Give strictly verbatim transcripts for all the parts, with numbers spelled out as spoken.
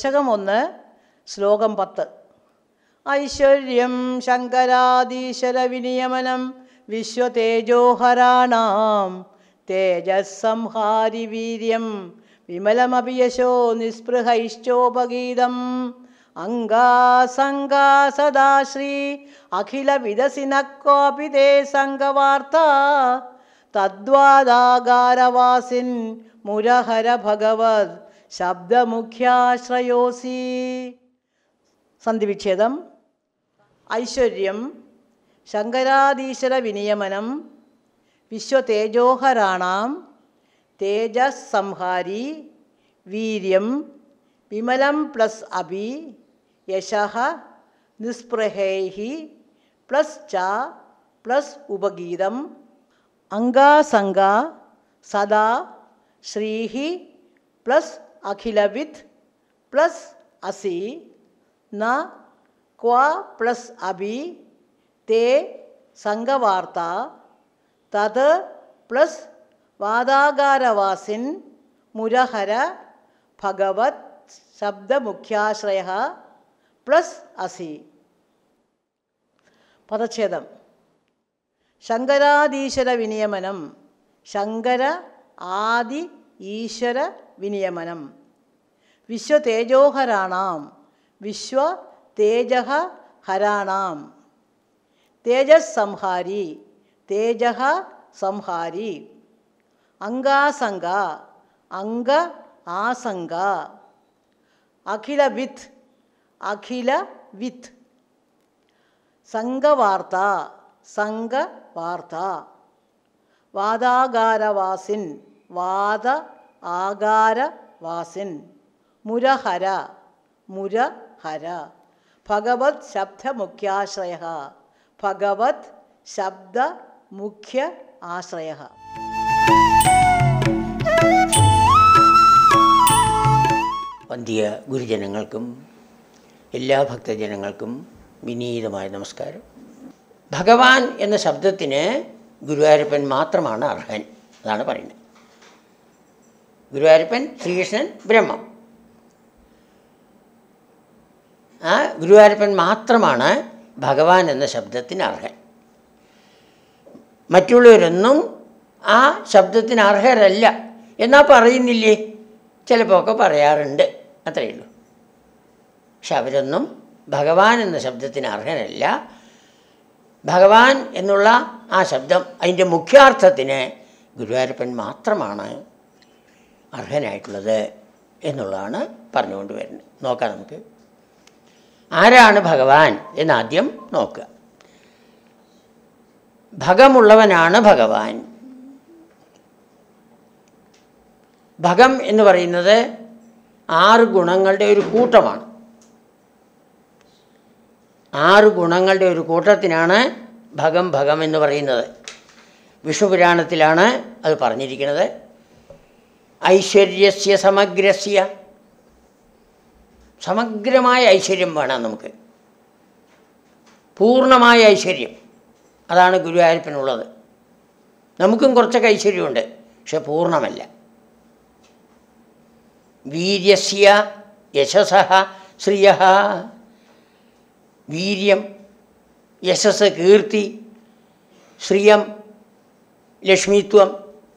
ദശകം ഒന്ന് ശ്ലോകം പത്ത്. ഐശ്വര്യം ശങ്കരാദീശ്വര വിനിയമനം വിശ്വതേജോഹരാണാം തേജസ്സംഹാരി വീര്യം വിമലമപി യശോ നിസ്പൃഹൈശ്ചോപഗീതം അംഗാസംഗാ സദാ ശ്രീ അഖില വിദസിനക്വാപി തേ സംഘവാർത്ത തദ്വാദാകാരവാസിൻ മുരഹര ഭഗവത് ശബ്ദമുഖ്യാശ്രയോസി. സന്ധിവിച്ഛേദം. ഐശ്വര്യം ശങ്കരാദീശ്വര വിനിയമനം വിശ്വതേജോഹരാണാം തേജസ് സംഹാരി വീര്യം വിമലം പ്ലസ് അഭി യശഃ നിസ്പൃഹൈഹി പ്ലസ് ച പ്ലസ് ഉപഗീതം അംഗാസംഗ സദാ ശ്രീഹി പ്ലസ് അഖിലവിത് പ്ലസ് അസി ന ക്വ പ്ലസ് അഭി തേ സംഘവാർത്ത തത് പ്ലസ് വാദാകാരവാസിൻ മുരഹര ഭഗവത് ശബ്ദമുഖ്യാശ്രയ പ്ലസ് അസി. പദച്ഛേദം. ശങ്കരാദീശ്വര വിനിയമനം ശങ്കര ആദി ഈശ്വര വിനിയമനം വിശ്വതേജോഹരാണാം വിശ്വ തേജഃ ഹരാണാം തേജസ് സംഹാരി തേജഃ സംഹാരി അംഗാസംഗ അംഗ ആസംഗ അഖിലവിത് അഖിലവിത് സംഘവാർത്ത സംഘവാർത്ത വാദാകാരവാസിൻ വാദ ആകാരവാസിൻ മുരഹര മുരഹര ഭഗവത് ശബ്ദമുഖ്യാശ്രയ ഭഗവത് ശബ്ദ മുഖ്യ ആശ്രയ. വന്ധ്യ ഗുരുജനങ്ങൾക്കും എല്ലാ ഭക്തജനങ്ങൾക്കും വിനീതമായ നമസ്കാരം. ഭഗവാൻ എന്ന ശബ്ദത്തിന് ഗുരുവായൂരപ്പൻ മാത്രമാണ് അർഹൻ. അതാണ് പറയുന്നത്. ഗുരുവായൂരപ്പൻ, ശ്രീകൃഷ്ണൻ, ബ്രഹ്മം. ആ ഗുരുവായൂരപ്പൻ മാത്രമാണ് ഭഗവാൻ എന്ന ശബ്ദത്തിന് അർഹൻ. മറ്റുള്ളവരൊന്നും ആ ശബ്ദത്തിന് അർഹരല്ല എന്നാ പറയുന്നില്ലേ? ചിലപ്പോൾ ഒക്കെ പറയാറുണ്ട്, അത്രയേ ഉള്ളൂ. പക്ഷെ അവരൊന്നും ഭഗവാൻ എന്ന ശബ്ദത്തിന് അർഹനല്ല. ഭഗവാൻ എന്നുള്ള ആ ശബ്ദം, അതിൻ്റെ മുഖ്യാർത്ഥത്തിന് ഗുരുവായൂരപ്പൻ മാത്രമാണ് അർഹനായിട്ടുള്ളത് എന്നുള്ളതാണ് പറഞ്ഞുകൊണ്ട് വരുന്നത്. നോക്കാം നമുക്ക്. ആരാണ് ഭഗവാൻ എന്നാദ്യം നോക്കുക. ഭഗമുള്ളവനാണ് ഭഗവാൻ. ഭഗം എന്ന് പറയുന്നത് ആറ് ഗുണങ്ങളുടെ ഒരു കൂട്ടമാണ്. ആറ് ഗുണങ്ങളുടെ ഒരു കൂട്ടത്തിനാണ് ഭഗം ഭഗം എന്ന് പറയുന്നത്. വിഷ്ണുപുരാണത്തിലാണ് അത് പറഞ്ഞിരിക്കുന്നത്. ഐശ്വര്യസ്യ സമഗ്രസ്യ, സമഗ്രമായ ഐശ്വര്യം വേണം നമുക്ക്, പൂർണ്ണമായ ഐശ്വര്യം. അതാണ് ഗുരുവായൂരപ്പനുള്ളത്. നമുക്കും കുറച്ചൊക്കെ ഐശ്വര്യമുണ്ട്, പക്ഷെ പൂർണ്ണമല്ല. വീര്യസ്യ യശസഃ ശ്രിയഃ, വീര്യം, യശസ്, കീർത്തി, ശ്രിയം, ലക്ഷ്മിത്വം,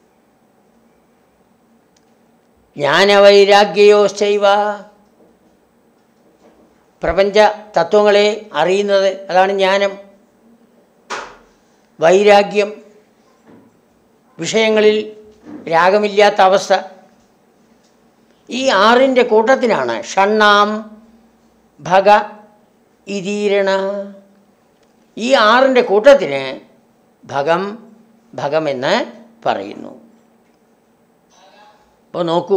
ജ്ഞാനവൈരാഗ്യയോശ്ചൈവ, പ്രപഞ്ച തത്വങ്ങളെ അറിയുന്നത്, അതാണ് ജ്ഞാനം. വൈരാഗ്യം, വിഷയങ്ങളിൽ രാഗമില്ലാത്ത അവസ്ഥ. ഈ ആറിൻ്റെ കൂട്ടത്തിനാണ് ഷണ്ണാം ഭഗ ഇതീരണ. ഈ ആറിൻ്റെ കൂട്ടത്തിന് ഭഗം ഭഗമെന്ന് പറയുന്നു. അപ്പോൾ നോക്കൂ,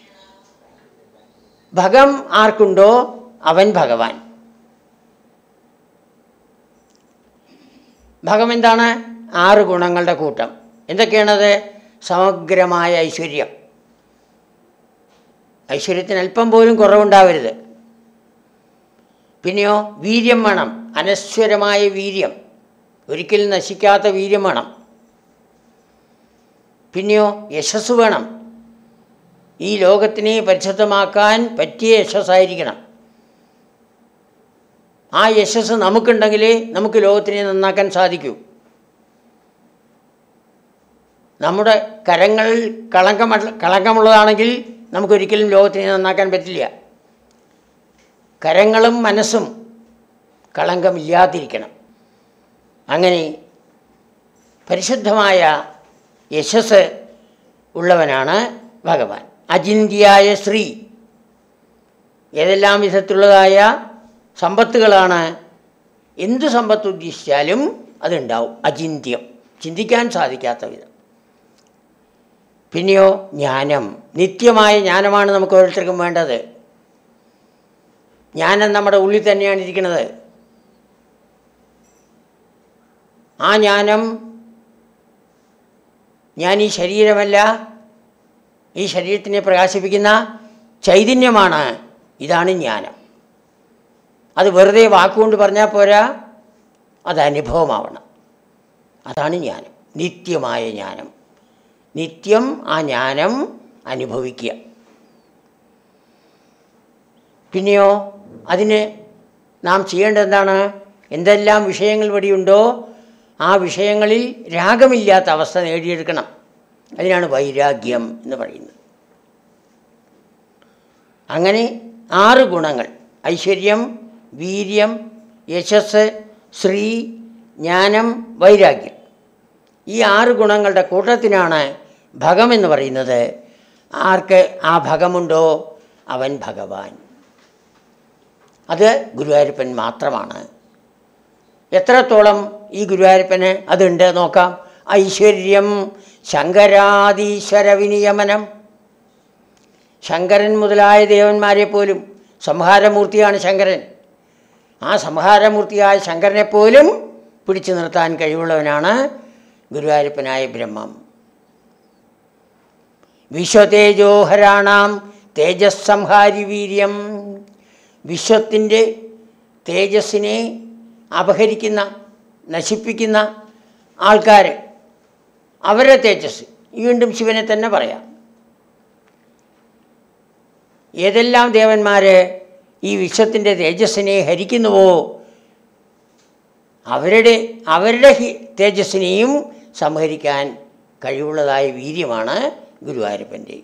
ഭഗം ആർക്കുണ്ടോ അവൻ ഭഗവാൻ. ഭഗം എന്താണ്? ആറ് ഗുണങ്ങളുടെ കൂട്ടം. എന്തൊക്കെയാണത്? സമഗ്രമായ ഐശ്വര്യം. ഐശ്വര്യത്തിന് അല്പം പോലും കുറവുണ്ടാവരുത്. പിന്നെയോ വീര്യം വേണം, അനശ്വരമായ വീര്യം, ഒരിക്കലും നശിക്കാത്ത വീര്യം വേണം. പിന്നെയോ യശസ് വേണം, ഈ ലോകത്തിനെ പരിശുദ്ധമാക്കാൻ പറ്റിയ യശസ്സായിരിക്കണം. ആ യശസ് നമുക്കുണ്ടെങ്കിലേ നമുക്ക് ലോകത്തിനെ നന്നാക്കാൻ സാധിക്കൂ. നമ്മുടെ കരങ്ങൾ കളങ്കം കളങ്കമുള്ളതാണെങ്കിൽ നമുക്കൊരിക്കലും ലോകത്തിനെ നന്നാക്കാൻ പറ്റില്ല. കരങ്ങളും മനസ്സും കളങ്കമില്ലാതിരിക്കണം. അങ്ങനെ പരിശുദ്ധമായ യശസ് ഉള്ളവനാണ് ഭഗവാൻ. അചിന്തിയായ ശ്രീ, ഏതെല്ലാം വിധത്തിലുള്ളതായ സമ്പത്തുകളാണ്, എന്തു സമ്പത്ത് ഉദ്ദേശിച്ചാലും അതുണ്ടാവും. അചിന്ത്യം, ചിന്തിക്കാൻ സാധിക്കാത്ത വിധം. പിന്നെയോ ജ്ഞാനം, നിത്യമായ ജ്ഞാനമാണ് നമുക്ക് ഓരോരുത്തർക്കും വേണ്ടത്. ജ്ഞാനം നമ്മുടെ ഉള്ളിൽ തന്നെയാണ് ഇരിക്കുന്നത്. ആ ജ്ഞാനം, ഞാൻ ഈ ശരീരമല്ല, ഈ ശരീരത്തിനെ പ്രകാശിപ്പിക്കുന്ന ചൈതന്യമാണ്, ഇതാണ് ജ്ഞാനം. അത് വെറുതെ വാക്കുകൊണ്ട് പറഞ്ഞാൽ പോരാ, അത് അനുഭവമാവണം. അതാണ് ജ്ഞാനം, നിത്യമായ ജ്ഞാനം. നിത്യം ആ ജ്ഞാനം അനുഭവിക്കുക. പിന്നെയോ അതിന് നാം ചെയ്യേണ്ടത് എന്താണ്? എന്തെല്ലാം വിഷയങ്ങൾ ഇവിടെയുണ്ടോ ആ വിഷയങ്ങളിൽ രാഗമില്ലാത്ത അവസ്ഥ നേടിയെടുക്കണം. അതിനാണ് വൈരാഗ്യം എന്ന് പറയുന്നത്. അങ്ങനെ ആറ് ഗുണങ്ങൾ, ഐശ്വര്യം, വീര്യം, യശസ്, ശ്രീ, ജ്ഞാനം, വൈരാഗ്യം, ഈ ആറ് ഗുണങ്ങളുടെ കൂട്ടത്തിനാണ് ഭഗമെന്ന് പറയുന്നത്. ആർക്ക് ആ ഭഗമുണ്ടോ അവൻ ഭഗവാൻ. അത് ഗുരുവായൂരപ്പൻ മാത്രമാണ്. എത്രത്തോളം ഈ ഗുരുവായൂരപ്പന് അതുണ്ട് നോക്കാം. ഐശ്വര്യം ശങ്കരാദീശ്വര വിനിയമനം, ശങ്കരൻ മുതലായ ദേവന്മാരെ പോലും, സംഹാരമൂർത്തിയാണ് ശങ്കരൻ, ആ സംഹാരമൂർത്തിയായ ശങ്കരനെ പോലും പിടിച്ചു നിർത്താൻ കഴിവുള്ളവനാണ് ഗുരുവായൂരപ്പനായ ബ്രഹ്മം. വിശ്വതേജോഹരാണാം തേജസ് സംഹാരി വീര്യം, വിശ്വത്തിൻ്റെ തേജസ്സിനെ അപഹരിക്കുന്ന, നശിപ്പിക്കുന്ന ആൾക്കാർ, അവരുടെ തേജസ്, വീണ്ടും ശിവനെ തന്നെ പറയാം. ഏതെല്ലാം ദേവന്മാർ ഈ വിശ്വത്തിൻ്റെ തേജസ്സിനെ ഹരിക്കുന്നുവോ അവരുടെ അവരുടെ തേജസ്സിനെയും സംഹരിക്കാൻ കഴിവുള്ളതായ വീര്യമാണ് ഗുരുവായൂരപ്പൻ്റെ.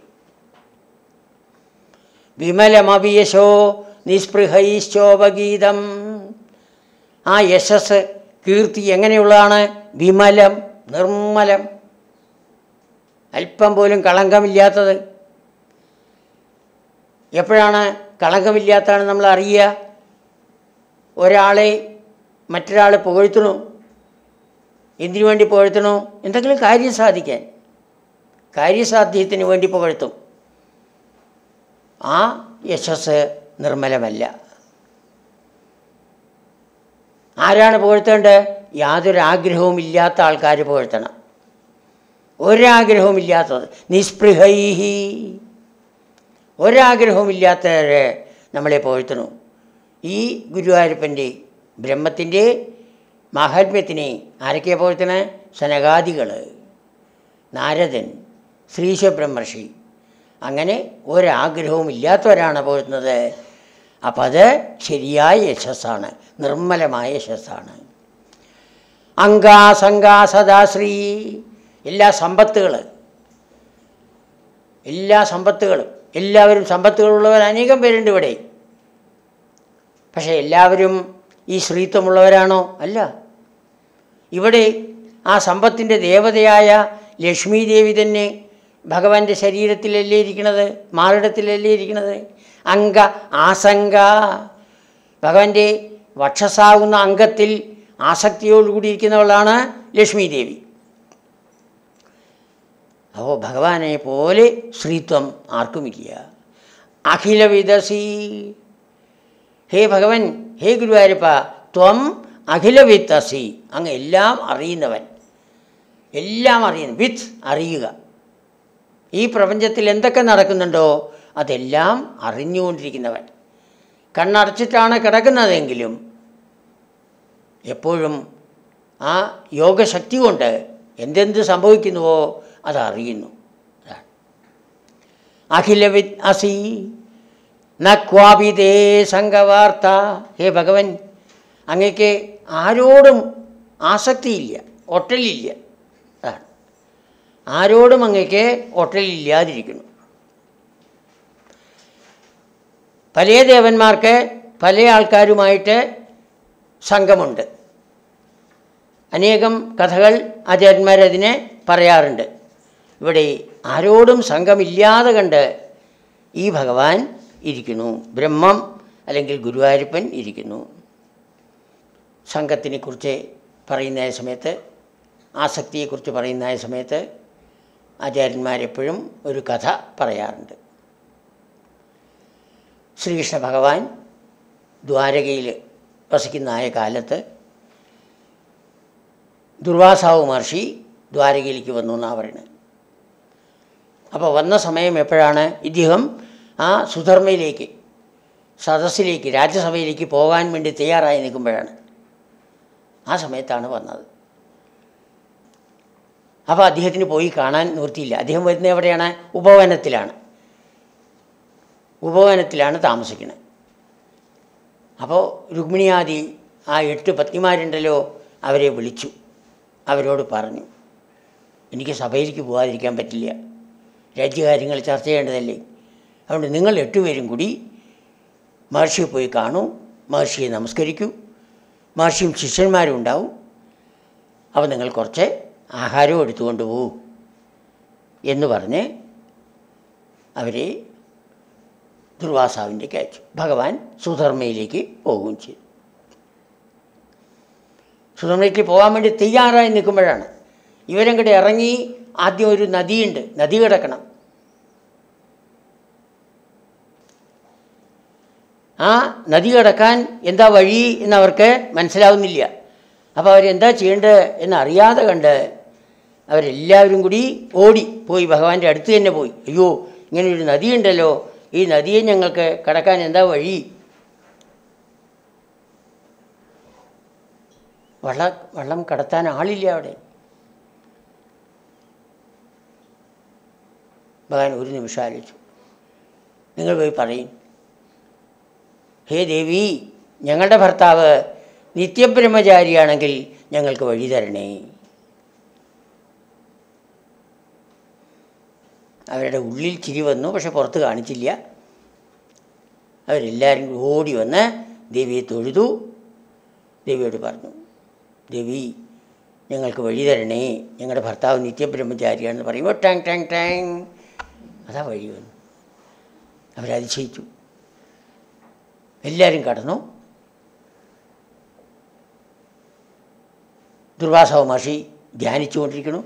വിമലമഭിയശോ നിസ്പൃഹൈശ്ചോപഗീതം, ആ യശസ്, കീർത്തി എങ്ങനെയുള്ളതാണ്? വിമലം, നിർമ്മലം, അല്പം പോലും കളങ്കമില്ലാത്തത്. എപ്പോഴാണ് കളങ്കമില്ലാത്തതാണ് നമ്മൾ അറിയുക? ഒരാളെ മറ്റൊരാൾ പുകഴ്ത്തണു. എന്തിനു വേണ്ടി പുകഴ്ത്തണു? എന്തെങ്കിലും കാര്യം സാധിക്കാൻ, കാര്യസാധ്യത്തിന് വേണ്ടി പുകഴ്ത്തും. ആ യശസ് നിർമ്മലമല്ല. ആരാണ് പുകഴ്ത്തേണ്ടത്? യാതൊരാഗ്രഹവും ഇല്ലാത്ത ആൾക്കാർ പുകഴ്ത്തണം. ഒരാഗ്രഹവുമില്ലാത്തത്, നിസ്പൃഹൈഹി, ഒരാഗ്രഹവുമില്ലാത്തവരെ നമ്മളെ പുകഴ്ത്തണു. ഈ ഗുരുവായൂരപ്പൻ്റെ ബ്രഹ്മത്തിൻ്റെ മാഹാത്മ്യത്തിനെ ആരൊക്കെയാണ് പുകഴ്ത്തണേ? സനകാദികൾ, നാരദൻ, ശ്രീശബ്രഹ്മർഷി, അങ്ങനെ ഒരാഗ്രഹവും ഇല്ലാത്തവരാണ് പുകഴ്ത്തുന്നത്. അപ്പം അത് ശരിയായ യശസ്സാണ്, നിർമ്മലമായ യശസ്സാണ്. അങ്കാസംഗാ സദാശ്രീ, എല്ലാ സമ്പത്തുകൾ, എല്ലാ സമ്പത്തുകളും, എല്ലാവരും സമ്പത്തുകളുള്ളവർ അനേകം പേരുണ്ട് ഇവിടെ. പക്ഷേ എല്ലാവരും ഈ ശ്രീത്വമുള്ളവരാണോ? അല്ല. ഇവിടെ ആ സമ്പത്തിൻ്റെ ദേവതയായ ലക്ഷ്മി ദേവി തന്നെ ഭഗവാന്റെ ശരീരത്തിലല്ലേ ഇരിക്കുന്നത്, മാറിടത്തിലല്ലേ ഇരിക്കുന്നത്. അംഗ ആസംഗ, ഭഗവാന്റെ വക്ഷസാകുന്ന അംഗത്തിൽ ആസക്തിയോടുകൂടി ഇരിക്കുന്നവളാണ് ലക്ഷ്മി ദേവി. അപ്പോൾ ഭഗവാനെ പോലെ ശ്രീത്വം ആർക്കുമില്ല. അഖില വിദസി, ഹേ ഭഗവൻ, ഹേ ഗുരുവായൂരപ്പ, ത്വം അഖില വിത്തസി, അങ്ങ് എല്ലാം അറിയുന്നവൻ, എല്ലാം അറിയുന്നു. വിത്ത്, അറിയുക. ഈ പ്രപഞ്ചത്തിൽ എന്തൊക്കെ നടക്കുന്നുണ്ടോ അതെല്ലാം അറിഞ്ഞുകൊണ്ടിരിക്കുന്നവൻ. കണ്ണടച്ചിട്ടാണ് കിടക്കുന്നതെങ്കിലും എപ്പോഴും ആ യോഗശക്തി കൊണ്ട് എന്തെന്ത് സംഭവിക്കുന്നുവോ അതറിയുന്നു. അഖിലവിദ് അസി ന ക്വാപിതേ സംഘവാർത്ത. ഹേ ഭഗവൻ, അങ്ങക്ക് ആരോടും ആസക്തിയില്ല, ഒട്ടലില്ല. അതാണ്, ആരോടും അങ്ങക്ക് ഒട്ടലില്ലാതിരിക്കുന്നു. പല ദേവന്മാർക്ക് പല ആൾക്കാരുമായിട്ട് സംഘമുണ്ട്. അനേകം കഥകൾ ആചാര്യന്മാരതിനെ പറയാറുണ്ട്. ഇവിടെ ആരോടും സംഘമില്ലാതെ കണ്ട് ഈ ഭഗവാൻ ഇരിക്കുന്നു, ബ്രഹ്മം അല്ലെങ്കിൽ ഗുരുവായൂരപ്പൻ ഇരിക്കുന്നു. സംഘത്തിനെക്കുറിച്ച് പറയുന്ന സമയത്ത്, ആസക്തിയെക്കുറിച്ച് പറയുന്ന സമയത്ത് ആചാര്യന്മാരെപ്പോഴും ഒരു കഥ പറയാറുണ്ട്. ശ്രീകൃഷ്ണ ഭഗവാൻ ദ്വാരകയിൽ വസിക്കുന്നതായ കാലത്ത് ദുർവാസാവ് മഹർഷി ദ്വാരകയിലേക്ക് വന്നു എന്നാണ് പറയുന്നത്. അപ്പോൾ വന്ന സമയം എപ്പോഴാണ്? ഇദ്ദേഹം ആ സുധർമ്മയിലേക്ക്, സദസ്സിലേക്ക്, രാജ്യസഭയിലേക്ക് പോകാൻ വേണ്ടി തയ്യാറായി നിൽക്കുമ്പോഴാണ്. ആ സമയത്താണ് വന്നത്. അപ്പോൾ അദ്ദേഹത്തിന് പോയി കാണാൻ നിവൃത്തിയില്ല. അദ്ദേഹം വരുന്നത് എവിടെയാണ്? ഉപവനത്തിലാണ്. ഉപവനത്തിലാണ് താമസിക്കുന്നത്. അപ്പോൾ രുക്മിണിയാദി ആ എട്ട് പത്നിമാരുണ്ടല്ലോ, അവരെ വിളിച്ചു. അവരോട് പറഞ്ഞു, എനിക്ക് സഭയിലേക്ക് പോകാതിരിക്കാൻ പറ്റില്ല, രാജ്യകാര്യങ്ങൾ ചർച്ച ചെയ്യേണ്ടതല്ലേ. അതുകൊണ്ട് നിങ്ങൾ എട്ടുപേരും കൂടി മഹർഷിയെ പോയി കാണൂ, മഹർഷിയെ നമസ്കരിക്കൂ, മഹർഷിയും ശിഷ്യന്മാരും ഉണ്ടാവും. അപ്പോൾ നിങ്ങൾ കുറച്ച് ആഹാരവും എടുത്തുകൊണ്ട് പോകൂ എന്ന് പറഞ്ഞ് അവരെ ദുർവാസാവിൻ്റെക്ക് അയച്ചു. ഭഗവാൻ സുധർമ്മയിലേക്ക് പോവുകയും ചെയ്തു. സുധർമ്മയിലേക്ക് പോകാൻ വേണ്ടി തയ്യാറായി നിൽക്കുമ്പോഴാണ് ഇവരങ്ങോട്ട് ഇറങ്ങി. ആദ്യം ഒരു നദിയുണ്ട്, നദി കിടക്കണം. ആ നദി കിടക്കാൻ എന്താ വഴി എന്നവർക്ക് മനസ്സിലാവുന്നില്ല. അപ്പോൾ അവരെന്താ ചെയ്യേണ്ടത് എന്നറിയാതെ കണ്ട് അവരെല്ലാവരും കൂടി ഓടി പോയി ഭഗവാന്റെ അടുത്ത് തന്നെ പോയി. അയ്യോ, ഇങ്ങനെയൊരു നദിയുണ്ടല്ലോ, ഈ നദിയെ ഞങ്ങൾക്ക് കടക്കാൻ എന്താ വഴി? വള്ള വെള്ളം കടത്താൻ ആളില്ല അവിടെ. ഭഗവാൻ ഒരു നിമിഷം ആലോചിച്ചു. നിങ്ങൾ പോയി പറയും, ഹേ ദേവി, ഞങ്ങളുടെ ഭർത്താവ് നിത്യബ്രഹ്മചാരിയാണെങ്കിൽ ഞങ്ങൾക്ക് വഴി തരണേ. അവരുടെ ഉള്ളിൽ ചിരി വന്നു, പക്ഷെ പുറത്ത് കാണിച്ചില്ല. അവരെല്ലാവരും ഓടി വന്ന് ദേവിയെ തൊഴുതു. ദേവിയോട് പറഞ്ഞു, ദേവി, ഞങ്ങൾക്ക് വഴി തരണേ, ഞങ്ങളുടെ ഭർത്താവ് നിത്യബ്രഹ്മചാരിയാണെന്ന് പറയുമ്പോൾ ടാങ് ടാങ് ടാങ് അതാ വഴി വന്നു. അവരതിശയിച്ചു. എല്ലാവരും കടന്നു. ദുർവാസാവ് മഹർഷി ധ്യാനിച്ചുകൊണ്ടിരിക്കുന്നു.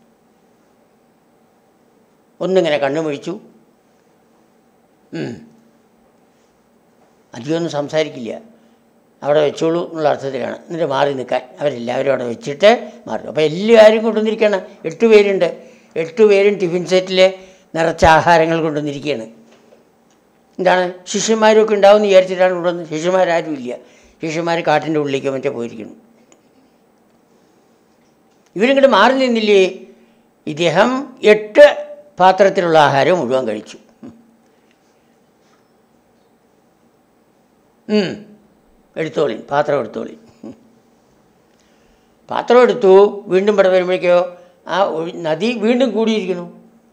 ഒന്നിങ്ങനെ കണ്ണുമൊഴിച്ചു. അധികമൊന്നും സംസാരിക്കില്ല, അവിടെ വെച്ചോളൂ എന്നുള്ള അർത്ഥത്തിലാണ്. എന്നിട്ട് മാറി നിൽക്കാൻ അവരെല്ലാവരും അവിടെ വെച്ചിട്ട് മാറി. അപ്പോൾ എല്ലാവരും കൊണ്ടുവന്നിരിക്കുകയാണ്. എട്ട് പേരുണ്ട്. എട്ട് പേരും ടിഫിൻ സെറ്റിൽ നിറച്ച ആഹാരങ്ങൾ കൊണ്ടുവന്നിരിക്കുകയാണ്. എന്താണ്, ശിഷ്യന്മാരൊക്കെ ഉണ്ടാവുമെന്ന് വിചാരിച്ചിട്ടാണ് കൊണ്ടുവന്ന്. ശിഷ്യന്മാരാരും ഇല്ല. ശിഷ്യന്മാർ കാട്ടിൻ്റെ ഉള്ളിലേക്ക് മറ്റേ പോയിരിക്കുന്നു. ഇവരിങ്ങോട്ട് മാറി നിന്നില്ലേ. ഇദ്ദേഹം എട്ട് പാത്രത്തിലുള്ള ആഹാരം മുഴുവൻ കഴിച്ചു. എടുത്തോളി, പാത്രം എടുത്തോളി. പാത്രം എടുത്തു. വീണ്ടും ഇവിടെ വരുമ്പോഴേക്കോ ആ നദി വീണ്ടും കൂടിയിരിക്കുന്നു.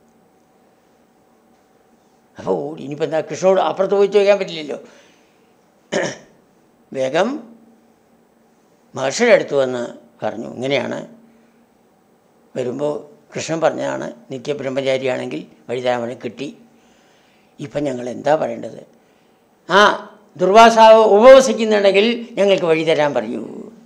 അപ്പോൾ ഓടി. ഇനിയിപ്പോൾ എന്താ, കൃഷ്ണനോട് അപ്പുറത്ത് പോയി ചോദിക്കാൻ പറ്റില്ലല്ലോ. വേഗം മഹർഷിയുടെ അടുത്ത് വന്ന് പറഞ്ഞു, ഇങ്ങനെയാണ്. വരുമ്പോൾ കൃഷ്ണൻ പറഞ്ഞതാണ്, നിത്യബ്രഹ്മചാരിയാണെങ്കിൽ വഴിതാമനെ കിട്ടി. ഇപ്പം ഞങ്ങൾ എന്താ പറയേണ്ടത്? ആ ദുർവാസാവ് ഉപവസിക്കുന്നുണ്ടെങ്കിൽ ഞങ്ങൾക്ക് വഴി തരാൻ പറയൂ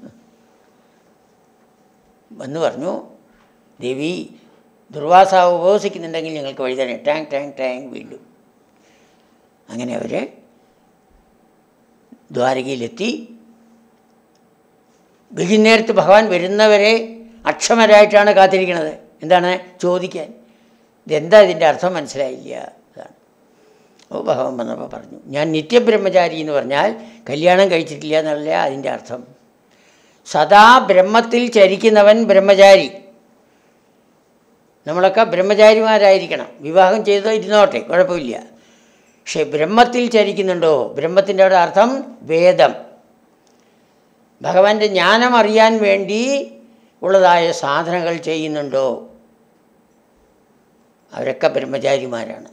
എന്ന് പറഞ്ഞു. ദേവി, ദുർവാസാവ് ഉപവസിക്കുന്നുണ്ടെങ്കിൽ ഞങ്ങൾക്ക് വഴി തരാം. ടാങ് ടാങ് ടാങ് വീണ്ടും. അങ്ങനെ അവർ ദ്വാരകയിലെത്തി. വൈകുന്നേരത്ത് ഭഗവാൻ വരുന്നവരെ അക്ഷമരായിട്ടാണ് കാത്തിരിക്കുന്നത്. എന്താണ് ചോദിക്കാൻ, ഇതെന്താ ഇതിൻ്റെ അർത്ഥം മനസ്സിലായില്ല. അതാണ്. അപ്പോൾ ഭഗവാൻ വന്നപ്പോൾ പറഞ്ഞു, ഞാൻ നിത്യബ്രഹ്മചാരി എന്ന് പറഞ്ഞാൽ കല്യാണം കഴിച്ചിട്ടില്ല എന്നല്ല അതിൻ്റെ അർത്ഥം. സദാ ബ്രഹ്മത്തിൽ ചരിക്കുന്നവൻ ബ്രഹ്മചാരി. നമ്മളൊക്കെ ബ്രഹ്മചാരിമാരായിരിക്കണം, വിവാഹം ചെയ്തോ ഇരുന്നോട്ടെ, കുഴപ്പമില്ല. പക്ഷെ ബ്രഹ്മത്തിൽ ചരിക്കുന്നുണ്ടോ? ബ്രഹ്മത്തിൻ്റെ അവിടെ അർത്ഥം വേദം. ഭഗവാന്റെ ജ്ഞാനം അറിയാൻ വേണ്ടി ഉള്ളതായ സാധനകൾ ചെയ്യുന്നുണ്ടോ? അവരൊക്കെ ബ്രഹ്മചാരിമാരാണ്.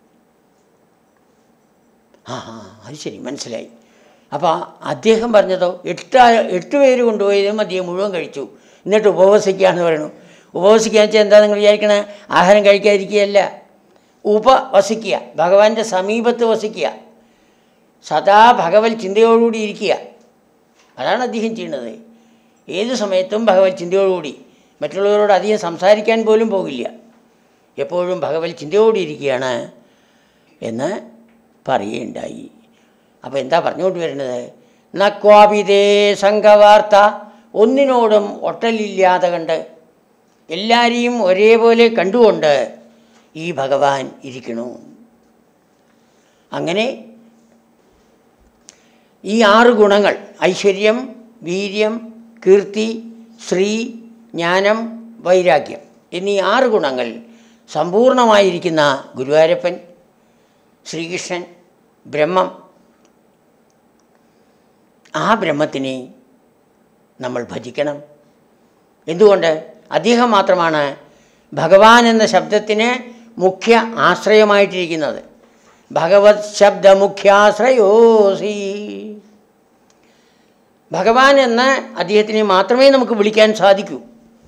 ആ ആ അത് ശരി, മനസ്സിലായി. അപ്പോൾ അദ്ദേഹം പറഞ്ഞതോ എട്ട് എട്ട് പേര് കൊണ്ടുപോയതും അദ്ദേഹം മുഴുവൻ കഴിച്ചു, എന്നിട്ട് ഉപവസിക്കുകയെന്ന് പറയണു. ഉപവസിക്കുക വെച്ചാൽ എന്താ നിങ്ങൾ വിചാരിക്കണേ? ആഹാരം കഴിക്കാതിരിക്കുകയല്ല, ഉപവസിക്കുക, ഭഗവാന്റെ സമീപത്ത് വസിക്കുക, സദാ ഭഗവത് ചിന്തയോടുകൂടി ഇരിക്കുക. അതാണ് അദ്ദേഹം ചെയ്യുന്നത്. ഏത് സമയത്തും ഭഗവത് ചിന്തയോടുകൂടി, മറ്റുള്ളവരോട് അധികം സംസാരിക്കാൻ പോലും പോകില്ല, എപ്പോഴും ഭഗവത് ചിന്തയോടെ ഇരിക്കുകയാണ് എന്ന് പറയുകയുണ്ടായി. അപ്പോൾ എന്താ പറഞ്ഞുകൊണ്ട് വരുന്നത്? നക്വാപിതേ സംഘവാർത്ത, ഒന്നിനോടും ഒട്ടലില്ലാതെ കണ്ട് എല്ലാവരെയും ഒരേപോലെ കണ്ടുകൊണ്ട് ഈ ഭഗവാൻ ഇരിക്കണു. അങ്ങനെ ഈ ആറ് ഗുണങ്ങൾ, ഐശ്വര്യം, വീര്യം, കീർത്തി, ശ്രീ, ജ്ഞാനം, വൈരാഗ്യം എന്നീ ആറ് ഗുണങ്ങൾ സമ്പൂർണമായിരിക്കുന്ന ഗുരുവായൂരപ്പൻ, ശ്രീകൃഷ്ണൻ, ബ്രഹ്മം, ആ ബ്രഹ്മത്തിനെ നമ്മൾ ഭജിക്കണം. എന്തുകൊണ്ട്? അദ്ദേഹം മാത്രമാണ് ഭഗവാൻ എന്ന ശബ്ദത്തിന് മുഖ്യ ആശ്രയമായിട്ടിരിക്കുന്നത്. ഭഗവത് ശബ്ദ മുഖ്യാശ്രയോസി. ഭഗവാൻ എന്ന അദ്ദേഹത്തിനെ മാത്രമേ നമുക്ക് വിളിക്കാൻ സാധിക്കൂ.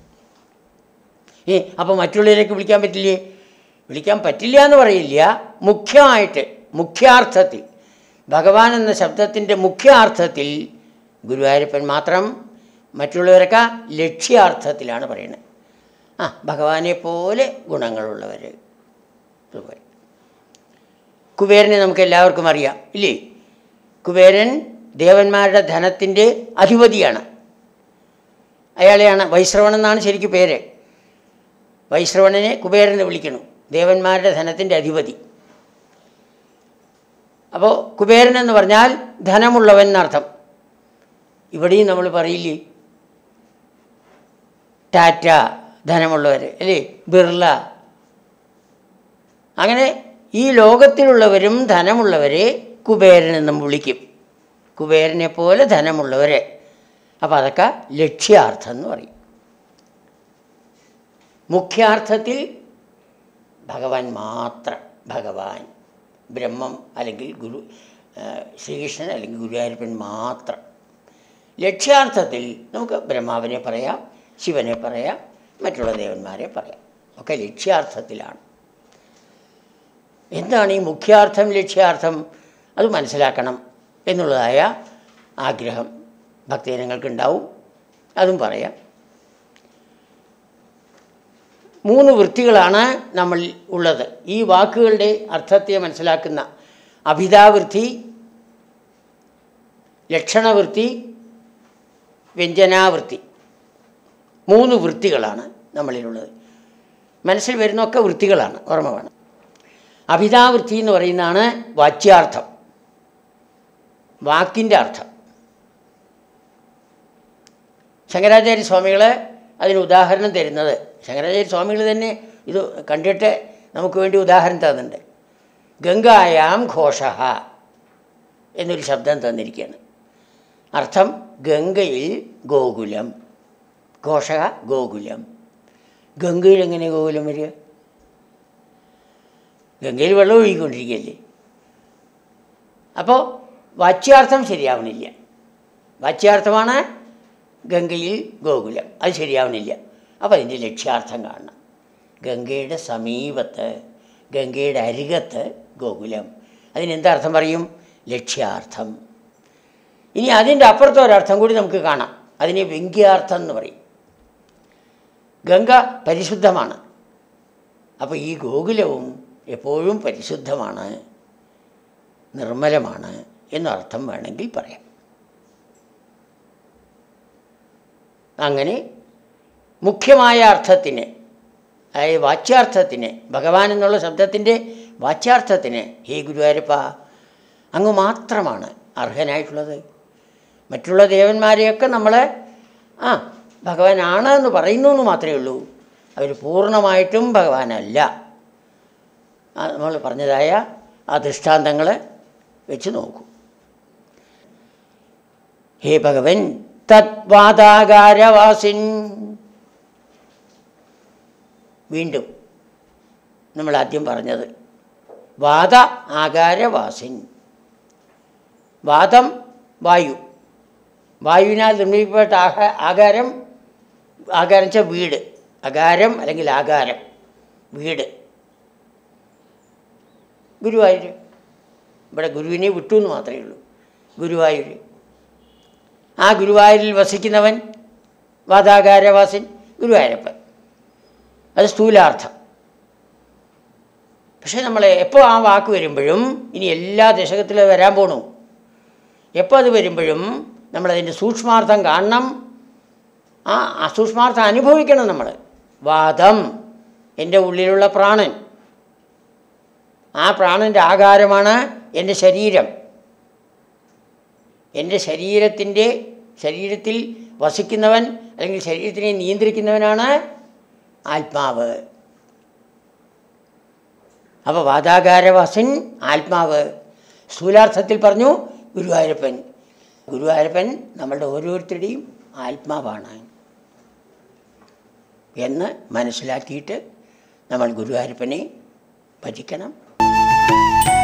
ഏ അപ്പോൾ മറ്റുള്ളവരേക്ക് വിളിക്കാൻ പറ്റില്ലേ? വിളിക്കാൻ പറ്റില്ല എന്ന് പറയില്ല. മുഖ്യമായിട്ട്, മുഖ്യാർത്ഥത്തിൽ, ഭഗവാൻ എന്ന ശബ്ദത്തിൻ്റെ മുഖ്യാർത്ഥത്തിൽ ഗുരുവായൂരപ്പൻ മാത്രം, മറ്റുള്ളവരൊക്കെ ലക്ഷ്യാർത്ഥത്തിലാണ് പറയുന്നത്. ആ ഭഗവാനെ പോലെ ഗുണങ്ങളുള്ളവർ. കുബേരനെ നമുക്ക് എല്ലാവർക്കും അറിയാം ഇല്ലേ? കുബേരൻ ദേവന്മാരുടെ ധനത്തിൻ്റെ അധിപതിയാണ്. അയാളെയാണ് വൈശ്രവണൻ എന്നാണ് ശരിക്കും പേര്. വൈശ്രവണനെ കുബേരനെ വിളിക്കണം, ദേവന്മാരുടെ ധനത്തിൻ്റെ അധിപതി. അപ്പോൾ കുബേരൻ എന്ന് പറഞ്ഞാൽ ധനമുള്ളവൻ എന്നർത്ഥം. ഇവിടെയും നമ്മൾ പറയില്ലേ, ടാറ്റ ധനമുള്ളവർ അല്ലേ, ബിർള. അങ്ങനെ ഈ ലോകത്തിലുള്ളവരും ധനമുള്ളവരെ കുബേരൻ എന്നും വിളിക്കും, കുബേരനെ പോലെ ധനമുള്ളവരെ. അപ്പോൾ അതൊക്കെ ലക്ഷ്യാർത്ഥം എന്ന് പറയും. മുഖ്യാർത്ഥത്തിൽ ഭഗവാൻ മാത്രം, ഭഗവാൻ ബ്രഹ്മം അല്ലെങ്കിൽ ഗുരു ശ്രീകൃഷ്ണൻ അല്ലെങ്കിൽ ഗുരുവായൂരപ്പൻ മാത്രം. ലക്ഷ്യാർത്ഥത്തിൽ നമുക്ക് ബ്രഹ്മാവിനെ പറയാം, ശിവനെ പറയാം, മറ്റുള്ള ദേവന്മാരെ പറയാം, ഒക്കെ ലക്ഷ്യാർത്ഥത്തിലാണ്. എന്താണ് ഈ മുഖ്യാർത്ഥം, ലക്ഷ്യാർത്ഥം? അത് മനസ്സിലാക്കണം എന്നുള്ളതായ ആഗ്രഹം ഭക്തജനങ്ങൾക്കുണ്ടാവും, അതും പറയാം. മൂന്ന് വൃത്തികളാണ് നമ്മൾ ഉള്ളത്. ഈ വാക്കുകളുടെ അർത്ഥത്തെ മനസ്സിലാക്കുന്ന അഭിധാവൃത്തി, ലക്ഷണവൃത്തി, വ്യഞ്ജനാവൃത്തി, മൂന്ന് വൃത്തികളാണ് നമ്മളിലുള്ളത്. മനസ്സിൽ വരുന്നൊക്കെ വൃത്തികളാണ്, ഓർമ്മ വേണം. അഭിധാവൃത്തി എന്ന് പറയുന്നതാണ് വാച്യാർത്ഥം, വാക്കിൻ്റെ അർത്ഥം. ശങ്കരാചാര്യ സ്വാമികൾ അതിന് ഉദാഹരണം തരുന്നത്, ശങ്കരാചാര്യ സ്വാമികൾ തന്നെ ഇത് കണ്ടിട്ട് നമുക്ക് വേണ്ടി ഉദാഹരണം തന്നിട്ടുണ്ട്. ഗംഗായാം ഘോഷഃ എന്നൊരു ശബ്ദം തന്നിരിക്കുകയാണ്. അർത്ഥം ഗംഗയിൽ ഗോകുലം, ഘോഷഃ ഗോകുലം. ഗംഗയിൽ എങ്ങനെ ഗോകുലം വരിക? ഗംഗയിൽ വെള്ളം ഒഴുകിക്കൊണ്ടിരിക്കുകയല്ലേ. അപ്പോൾ വാച്യാർത്ഥം ശരിയാവണില്ല. വാച്യാർത്ഥമാണ് ഗംഗയിൽ ഗോകുലം, അത് ശരിയാവണില്ല. അപ്പോൾ അതിൻ്റെ ലക്ഷ്യാർത്ഥം കാണണം. ഗംഗയുടെ സമീപത്ത്, ഗംഗയുടെ അരികത്ത് ഗോകുലം. അതിനെന്താ അർത്ഥം പറയും? ലക്ഷ്യാർത്ഥം. ഇനി അതിൻ്റെ അപ്പുറത്തെ ഒരർത്ഥം കൂടി നമുക്ക് കാണാം. അതിനെ വ്യംഗ്യാർത്ഥം എന്ന് പറയും. ഗംഗ പരിശുദ്ധമാണ്, അപ്പോൾ ഈ ഗോകുലവും എപ്പോഴും പരിശുദ്ധമാണ്, നിർമ്മലമാണ് എന്നർത്ഥം വേണമെങ്കിൽ പറയാം. അങ്ങനെ മുഖ്യമായ അർത്ഥത്തിന്, അതായത് വാച്യാർത്ഥത്തിന്, ഭഗവാൻ എന്നുള്ള ശബ്ദത്തിൻ്റെ വാച്യാർത്ഥത്തിന് ഹേ ഗുരുവായൂരപ്പ അങ്ങ് മാത്രമാണ് അർഹനായിട്ടുള്ളത്. മറ്റുള്ള ദേവന്മാരെയൊക്കെ നമ്മൾ ആ ഭഗവാനാണ് എന്ന് പറയുന്നു എന്ന് മാത്രമേ ഉള്ളൂ. അവർ പൂർണ്ണമായിട്ടും ഭഗവാനല്ല. നമ്മൾ പറഞ്ഞതായ ആ ദൃഷ്ടാന്തങ്ങൾ വെച്ച് നോക്കൂ. ഹേ ഭഗവൻ തദ്വാദാകാരവാസിൻ. വീണ്ടും നമ്മൾ ആദ്യം പറഞ്ഞത് വാദ ആകാരവാസിൻ. വാദം വായു, വായുവിനാൽ നിർമ്മിക്കപ്പെട്ട ആഹാ ആകാരം ആകാരം വെച്ചാൽ വീട്, അകാരം അല്ലെങ്കിൽ ആകാരം വീട്. ഗുരുവായൂർ, ഇവിടെ ഗുരുവിനെ വിട്ടു എന്ന് മാത്രമേ ഉള്ളൂ. ഗുരുവായൂർ, ആ ഗുരുവായൂരിൽ വസിക്കുന്നവൻ വാദാകാരവാസിൻ ഗുരുവായൂരപ്പൻ. അത് സ്ഥൂലാർത്ഥം. പക്ഷേ നമ്മൾ എപ്പോൾ ആ വാക്ക് വരുമ്പോഴും, ഇനി എല്ലാ ദശകത്തിലും വരാൻ പോണു, എപ്പോൾ അത് വരുമ്പോഴും നമ്മളതിൻ്റെ സൂക്ഷ്മാർത്ഥം കാണണം. ആ അസൂക്ഷ്മാർത്ഥം അനുഭവിക്കണം നമ്മൾ. വാദം എൻ്റെ ഉള്ളിലുള്ള പ്രാണൻ, ആ പ്രാണൻ്റെ ആകാരമാണ് എൻ്റെ ശരീരം. എൻ്റെ ശരീരത്തിൻ്റെ ശരീരത്തിൽ വസിക്കുന്നവൻ അല്ലെങ്കിൽ ശരീരത്തിനെ നിയന്ത്രിക്കുന്നവനാണ് ആത്മാവ്. അപ്പോൾ വാദാകാരവാസൻ ആത്മാവ്. സ്ഥൂലാർത്ഥത്തിൽ പറഞ്ഞു ഗുരുവായൂരപ്പൻ. ഗുരുവായൂരപ്പൻ നമ്മളുടെ ഓരോരുത്തരുടെയും ആത്മാവാണ് എന്ന് മനസ്സിലാക്കിയിട്ട് നമ്മൾ ഗുരുവായൂരപ്പനെ ഭജിക്കണം.